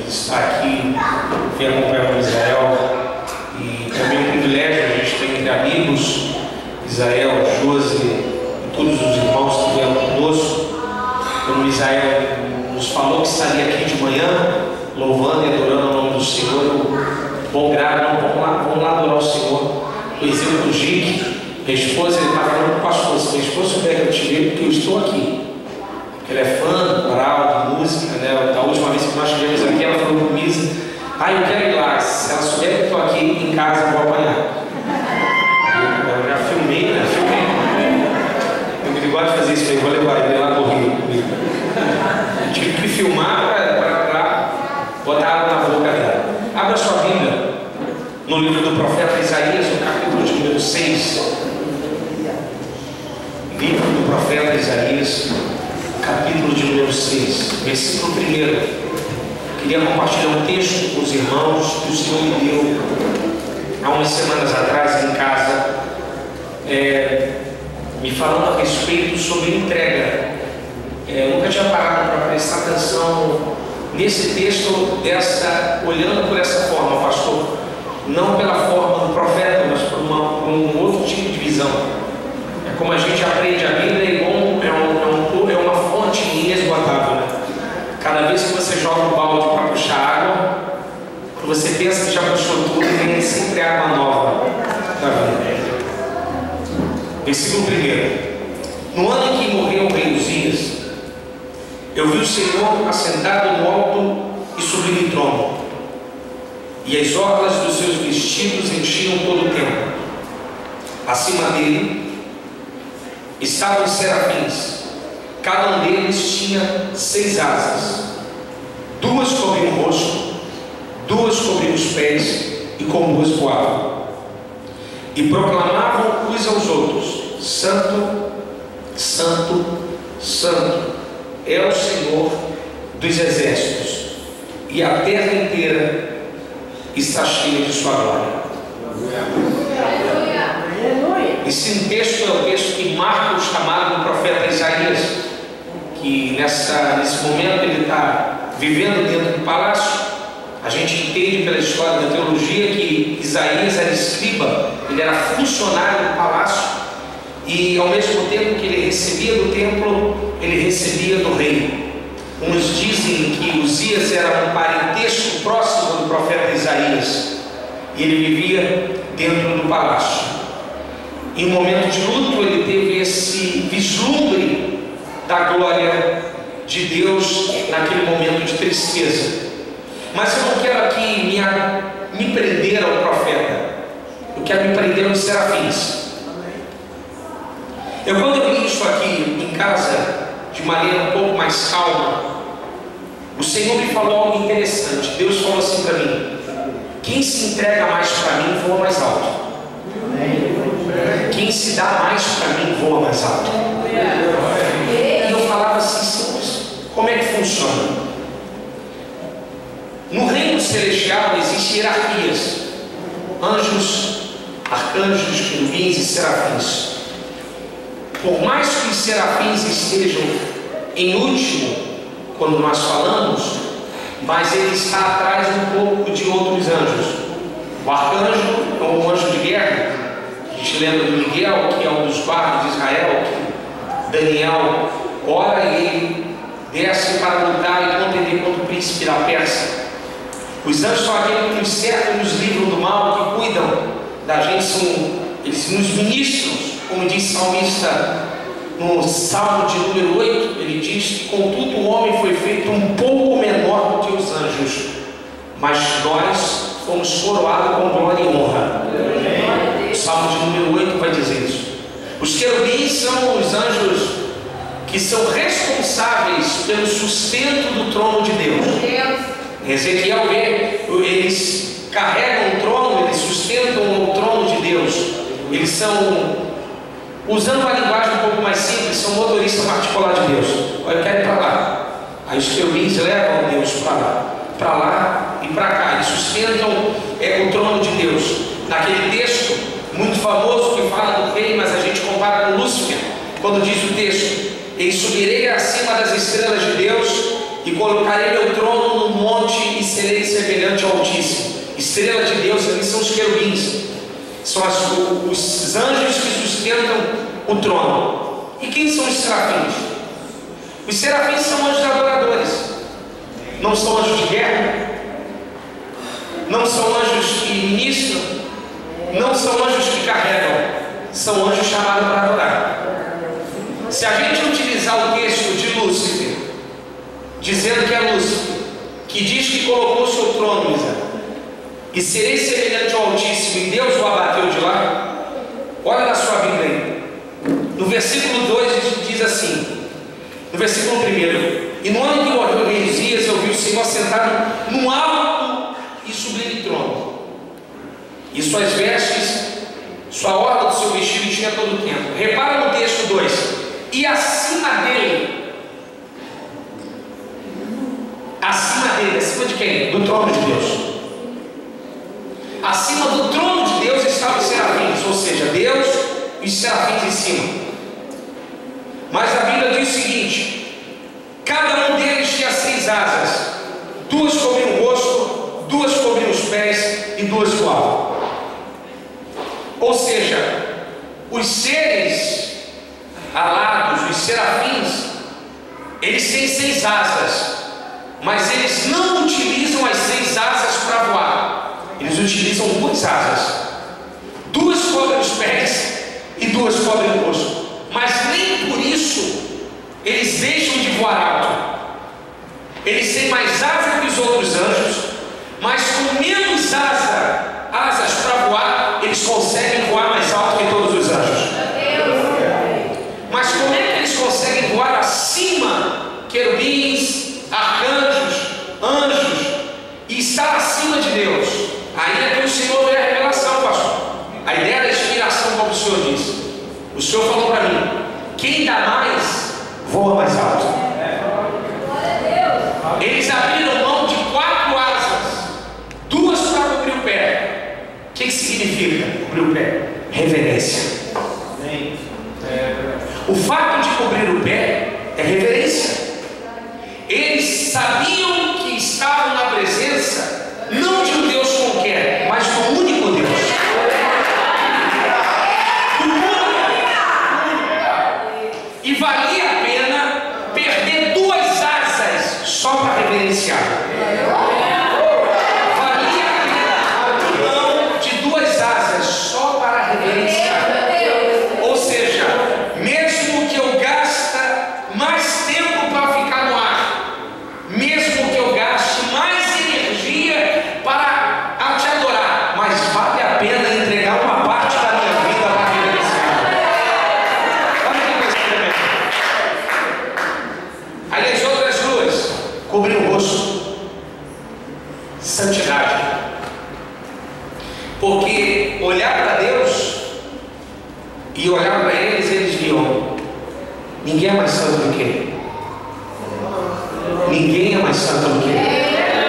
está aqui, vem acompanhar o Israel, e também um privilégio a gente ter entre amigos, Israel, Josi e todos os irmãos que vieram conosco. Quando o Israel nos falou que estaria aqui de manhã, louvando e adorando o nome do Senhor, bom grado, vamos lá adorar o Senhor. Conheci o Gique, minha esposa, ele estava falando com o pastor, se minha esposa souber que eu te vejo, porque eu estou aqui. Ele é fã do coral, de música, né? Da última vez que nós estivemos aqui, ela falou comigo, eu quero ir lá, se ela souber que eu estou aqui em casa, eu vou apanhar. Eu já filmei, né? Eu gosto de fazer isso aí, vou levar ele lá no Rio comigo. Tive que filmar para botar água na boca dela. Abra sua Bíblia no livro do profeta Isaías, no capítulo de número 6. Livro do profeta Isaías, capítulo de número 6, versículo 1. Queria compartilhar um texto com os irmãos que o Senhor me deu há umas semanas atrás em casa, me falando a respeito sobre entrega. Eu nunca tinha parado para prestar atenção nesse texto, olhando por essa forma, pastor. Não pela forma do profeta, mas por um outro tipo de visão. É como a gente aprende a Bíblia, é uma fonte inesgotável. Né? Cada vez que você joga um balde para puxar água, você pensa que já puxou tudo e vem sempre água nova da vida. Versículo 1. No ano em que morreu o rei Uzias, eu vi o Senhor assentado no alto e sublime trono, e as orlas dos seus vestidos enchiam todo o templo. Acima dele estavam os serafins, cada um deles tinha 6 asas, 2 cobriam o rosto, 2 cobriam os pés, e com 2 voavam. E proclamavam uns aos outros: Santo, Santo, Santo é o Senhor dos exércitos, e a terra inteira está cheia de sua glória. Esse texto é o texto que marca o chamado do profeta Isaías, que nesse momento ele está vivendo dentro do palácio. A gente entende pela história da teologia que Isaías era escriba, ele era funcionário do palácio, e ao mesmo tempo que ele recebia do templo, ele recebia do rei. Uns dizem que Uzias era um parentesco próximo do profeta Isaías, e ele vivia dentro do palácio. Em um momento de luto, ele teve esse vislumbre da glória de Deus naquele momento de tristeza. Mas eu não quero aqui me prender ao profeta, eu quero me prender aos serafins. Quando eu li isso aqui em casa, de maneira um pouco mais calma, o Senhor me falou algo interessante. Deus falou assim para mim: quem se entrega mais para mim voa mais alto. Quem se dá mais para mim voa mais alto. E eu falava assim: como é que funciona? No reino celestial existem hierarquias: anjos, arcanjos, querubins e serafins. Por mais que os serafins estejam em último, quando nós falamos, mas ele está atrás um pouco de outros anjos. O arcanjo é um anjo de guerra. A gente lembra do Miguel, que é um dos guardas de Israel, que Daniel ora e ele desce para lutar e contender contra o príncipe da Pérsia. Os anjos são aqueles que nos cercam, nos livram do mal, que cuidam da gente, eles nos ministram, como diz o salmista no Salmo de número 8, ele diz que contudo o homem foi feito um pouco menor do que os anjos, mas nós fomos coroados com glória e honra. O Salmo de número 8 vai dizer isso. Os querubins são os anjos que são responsáveis pelo sustento do trono de Deus. Ezequiel vê, eles carregam o trono, eles sustentam o trono de Deus. Eles são, usando uma linguagem um pouco mais simples, são motorista particular de Deus. Olha, eu quero ir para lá. Aí os querubins levam Deus para lá e para cá. Eles sustentam o trono de Deus. Naquele texto muito famoso que fala do rei, mas a gente compara com Lúcifer, quando diz o texto: e subirei acima das estrelas de Deus e colocarei meu trono no monte e serei semelhante ao Altíssimo. Estrela de Deus ali são os querubins, são os anjos que sustentam o trono. E quem são os serafins? Os serafins são anjos adoradores, não são anjos de guerra, não são anjos que ministram, não são anjos que carregam, são anjos chamados para adorar. Se a gente utilizar o texto de Lúcifer, dizendo que é Lúcifer, que diz que colocou o seu trono, Isa, e serei semelhante ao Altíssimo, e Deus o abateu de lá, olha na sua Bíblia aí, no versículo 2 diz assim, no versículo 1, e no ano que morreu o rei Uzias, eu vi o Senhor sentado num alto e sublime trono, e suas vestes, sua orla do seu vestido tinha todo o tempo. Repara no texto 2, e acima dele, acima de quem? Do trono de Deus. Acima do trono de Deus estavam os serafins, ou seja, Deus e os serafins em cima. Mas a Bíblia diz o seguinte: cada um deles tinha 6 asas, 2 cobriam o rosto, 2 cobriam os pés e 2 voavam. Ou seja, os seres alados, os serafins, eles têm 6 asas, mas eles não utilizam as 6 asas para voar. Eles utilizam 2 asas, 2 cobrem os pés e 2 cobrem o rosto, mas nem por isso eles deixam de voar alto. Eles têm mais asas que os outros anjos, mas com menos asas para voar, eles conseguem voar mais alto que todos os anjos. Mas como é que eles conseguem voar acima? Querubins, arcanjos, anjos, e estar acima de Deus. Aí é que o Senhor vê a revelação, pastor. A ideia da inspiração, como o Senhor disse. O Senhor falou para mim: quem dá mais, voa mais alto. Eles abriram mão de 4 asas, 2 para cobrir o pé. O que significa cobrir o pé? Reverência. O fato de cobrir o pé é reverência. Eles sabiam que estavam na presença não de um Deus qualquer, mas do único Deus. E valia a pena perder 2 asas só para reverenciar. Valia a pena abrir mão de 2 asas só para reverenciar. Ou seja, mesmo que eu gaste mais tempo para ficar no ar, mesmo que eu gaste mais energia para te adorar, mas vale a pena entregar uma parte da minha vida para reverenciar. Olha que coisa tremenda. Aí as outras 2, cobrir o rosto, santidade. Porque olhar para Deus e olhar para eles viam: ninguém é mais santo do que Ele. Ninguém é mais santo do que Ele.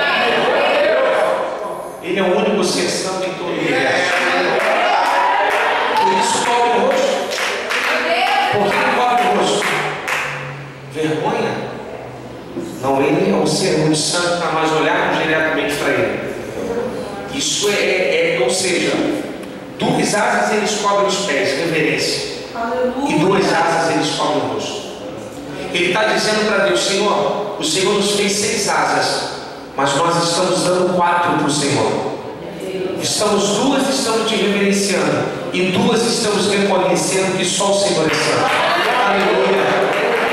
Ele é o único ser santo em todo o universo. Por isso cobre o rosto. Por que cobre o rosto? Vergonha? Não, Ele é um ser muito santo para nós olharmos diretamente para Ele. Isso ou seja, 2 asas eles cobrem os pés, reverência. E 2 asas eles cobrem o rosto. Ele está dizendo para Deus: Senhor, o Senhor nos fez 6 asas, mas nós estamos dando 4 para o Senhor. Estamos 2 estamos te reverenciando, e 2 estamos reconhecendo que só o Senhor é santo. Aleluia.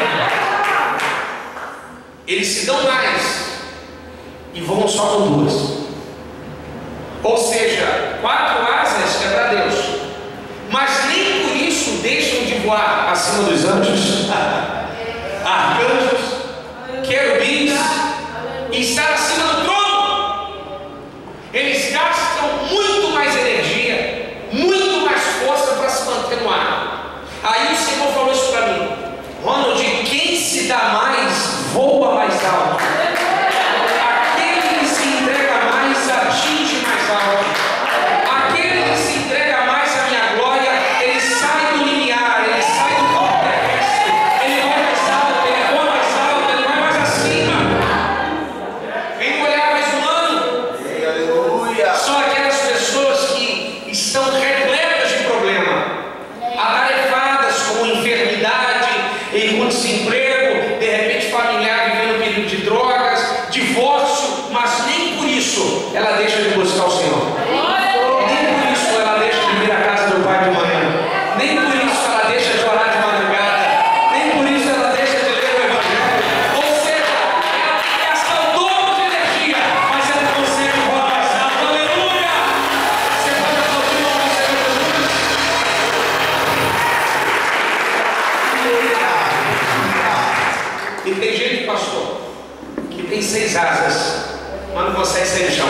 Eles se dão mais e vão só com 2. Ou seja, 4 asas é para Deus, mas nem por isso deixam de voar acima dos anjos, arcanjos, querubins, e estar acima do trono. Eles gastam muito mais energia, muito mais força para se manter no ar. Aí o Senhor falou isso para mim: Ronald, quem se dá mais, voa mais alto. Aquele que se entrega mais, atinge mais alto. Aquele que se entrega mais à minha glória, ele sai do limiar, ele sai do campo terrestre. Ele vai mais alto, ele voa mais alto, ele vai mais acima. ela deixa de buscar o Senhor. Nem por isso ela deixa de vir à casa do Pai de manhã. Nem por isso ela deixa de orar de madrugada. Nem por isso ela deixa de ler o Evangelho. Ou seja, ela tem que gastar o dobro de energia, mas ela consegue voar mais alto. Aleluia! Você pode aplaudir o nome do Senhor Jesus? E tem gente, pastor, que tem 6 asas, mas não consegue sair do chão.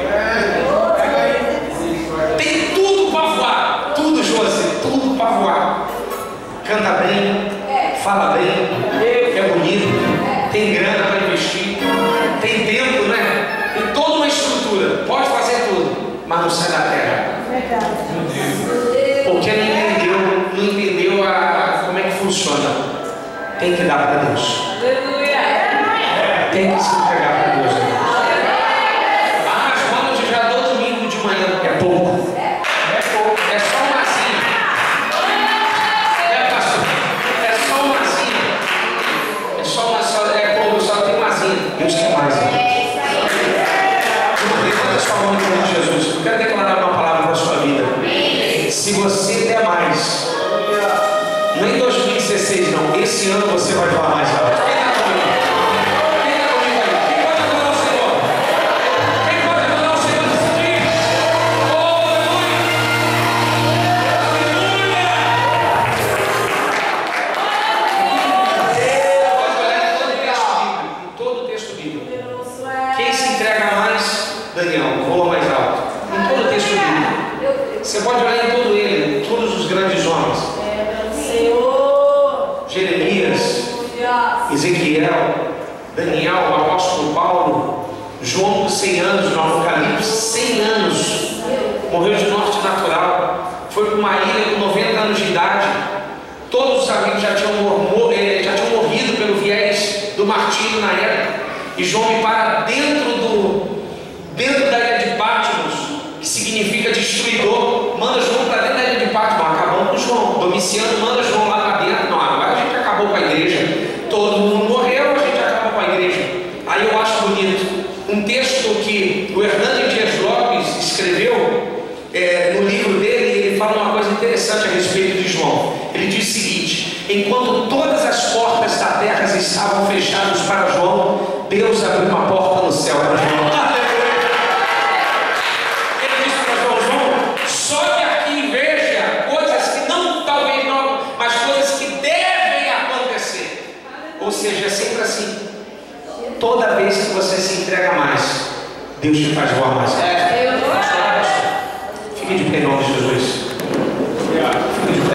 Tem tudo para voar, tudo, Josi, tudo para voar. Canta bem, fala bem, é bonito, tem grana para investir, tem tempo, né? Tem toda uma estrutura, pode fazer tudo, mas não sai da terra. Porque não entendeu como é que funciona. Tem que dar para Deus. Tem que se entregar para Deus. Mas quando já dou domingo de manhã, é pouco. É só uma asinha. Pastor? É só uma asinha. É só uma só tem uma asinha. Deus quer mais. Levanta sua mão em nome de Jesus. Eu quero declarar uma palavra para a sua vida. Se você der mais, não em 2016 não, esse ano você vai falar mais alto. Quem está comigo? Quem está comigo aí? Quem pode adorar o Senhor? Quem pode adorar o Senhor nesse dia? Oh, aleluia! Aleluia! Pode olhar em todo o texto bíblico. Quem se entrega mais? Daniel, voa mais alto. Em todo o texto bíblico. Você pode olhar em todo ele, todos os grandes homens. Jeremias, Ezequiel, Daniel, o apóstolo Paulo, João com 100 anos no Apocalipse, 100 anos, morreu de morte natural, foi para uma ilha com 90 anos de idade. Todos os amigos já tinham morrido pelo viés do martírio na época. E João me para dentro da ilha de Patmos, que significa destruidor. Manda João para dentro da ilha de Patmos. Acabamos com João. Domiciano manda João lá para dentro. Não, agora a gente acabou com a igreja. Todo mundo morreu, a gente acabou com a igreja. Aí eu acho bonito um texto que o Hernando Dias Lopes escreveu no livro dele. Ele fala uma coisa interessante a respeito de João. Ele diz o seguinte: enquanto todas as portas da terra estavam fechadas para João, Deus abriu uma porta no céu para João. Ele disse para João: sobe aqui e veja coisas que talvez não, mas coisas que devem acontecer. Ou seja, é sempre assim. Toda vez que você se entrega mais, Deus te faz voar mais. Fique de pé em nome de Jesus.